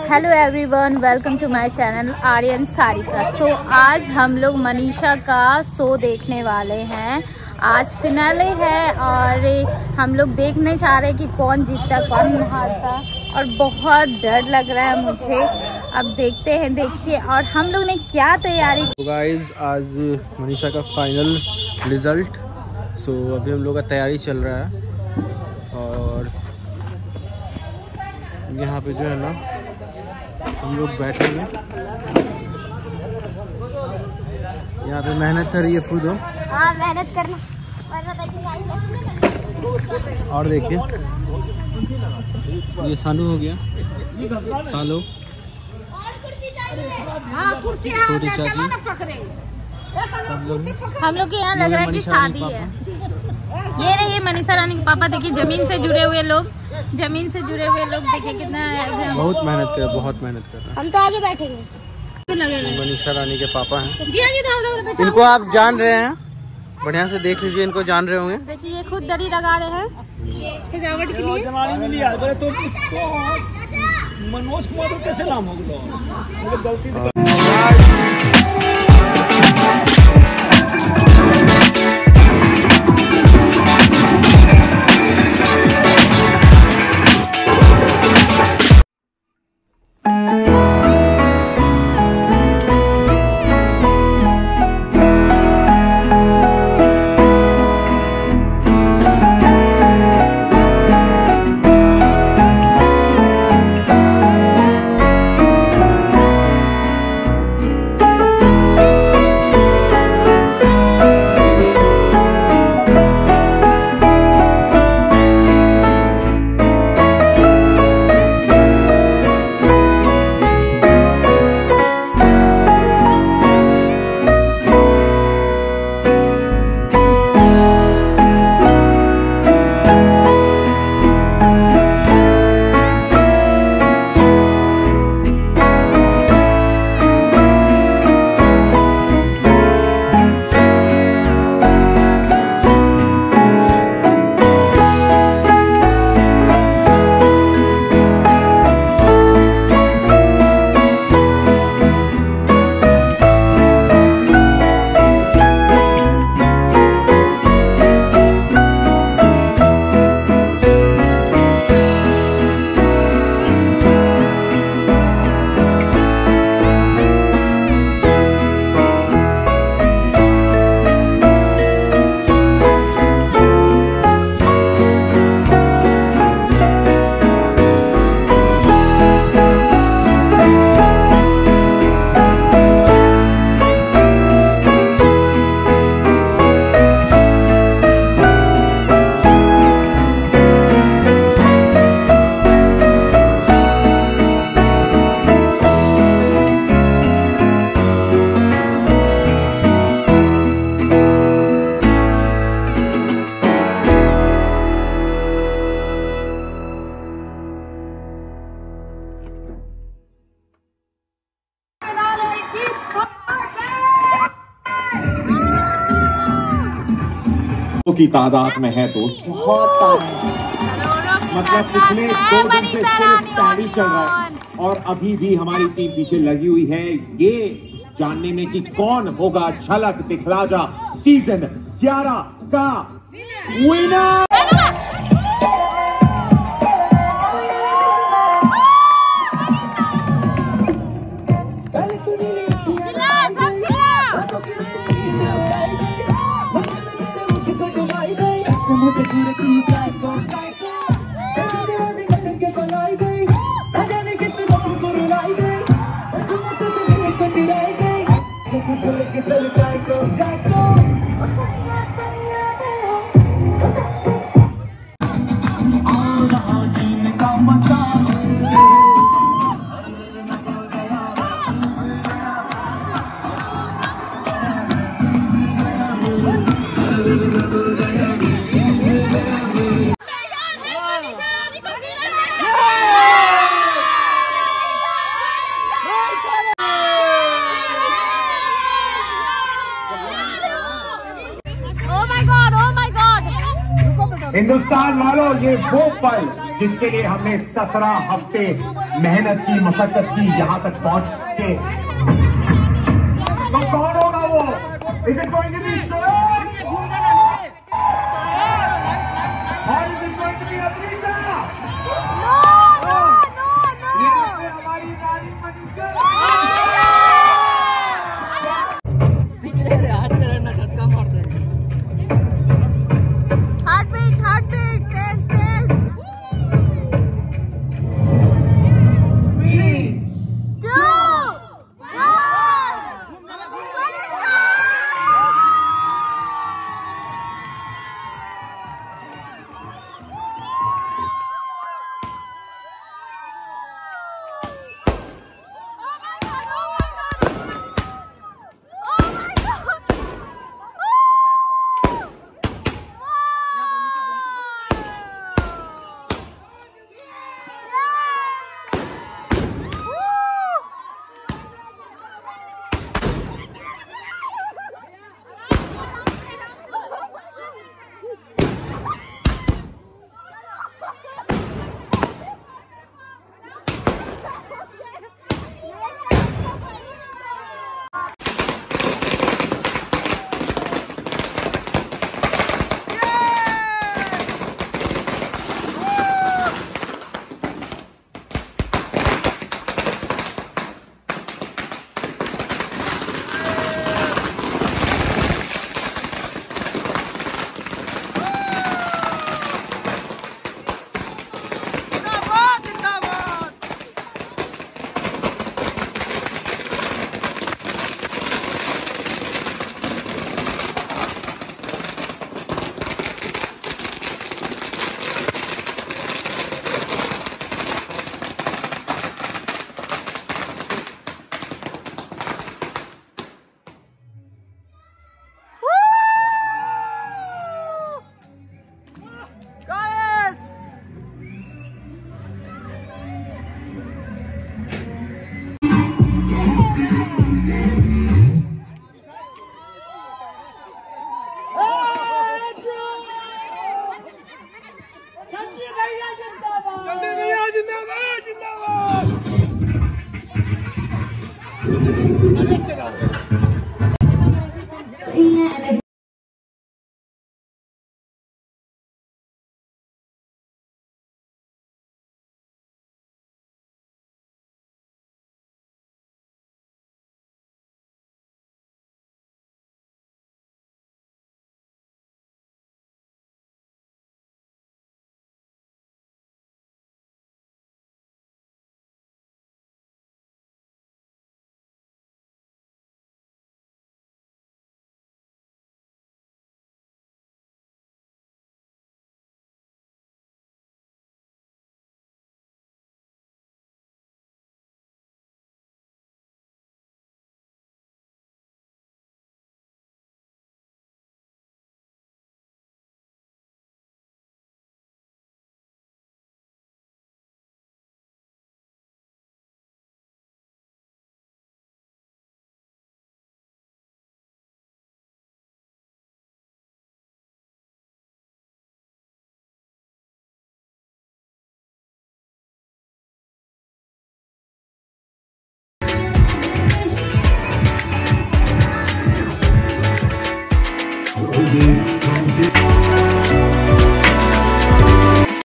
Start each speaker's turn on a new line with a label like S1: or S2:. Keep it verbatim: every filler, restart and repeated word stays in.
S1: Hello everyone, welcome to my channel Aryan Sarika. So आज हम लोग मनीषा का शो देखने वाले हैं। आज फिनाले है और हम लोग देखने चाह रहे हैं कि कौन जीतता कौन हारता, और बहुत डर लग रहा है मुझे। अब देखते हैं, देखिए और हम लोग ने क्या तैयारी।
S2: तो गाइस आज मनीषा का फाइनल रिजल्ट, सो अभी हम लोग का तैयारी चल रहा है और यहाँ पे जो है ना हम लोग बैठे हैं। यहाँ पे मेहनत कर रही है खुद।
S3: हाँ, मेहनत करना।
S2: और देखिए ये सालू हो गया, सालू छोटी चाची।
S1: हम लोग के यहाँ लग रहा है कि शादी है। ये रही मनीषा रानी के पापा। देखिए जमीन से जुड़े हुए लोग, जमीन से जुड़े हुए लोग देखिए कितना
S2: बहुत मेहनत कर बहुत मेहनत कर रहे हैं।
S3: हम तो आगे बैठेंगे।
S2: मनीषा रानी के पापा हैं।
S1: जी हाँ जी, थोड़ा थोड़ा
S2: इनको आप जान रहे हैं, बढ़िया से देख लीजिए, इनको जान रहे होंगे।
S1: देखिए ये खुद दरी लगा रहे हैं सजावट के लिए।
S4: तो मनोज कुमार तो कैसे नाम होगा गलती से।
S5: की तादाद में है दोस्त, बहुत मतलब पिछले दो दिन से तैयारी चल रहा है और अभी भी हमारी टीम पीछे लगी हुई है ये जानने में कि कौन होगा झलक दिखला जा सीजन ग्यारह का विनर। हिंदुस्तान वालों, ये वो पल जिसके लिए हमने सत्रह हफ्ते मेहनत की, मशक्कत की, यहाँ तक पहुंच के। तो कौन होगा वो? Is it going to be Sohail और is it going to be Africa?
S1: No no no no,
S5: हमारी रानी मनीषा।
S4: हाथ में रहना, झटका मार देंगे।
S1: हार्ट बीट हार्ट बीट तेज तेज।
S5: Three,
S1: टू
S4: जिंदाबाद जिंदाबाद।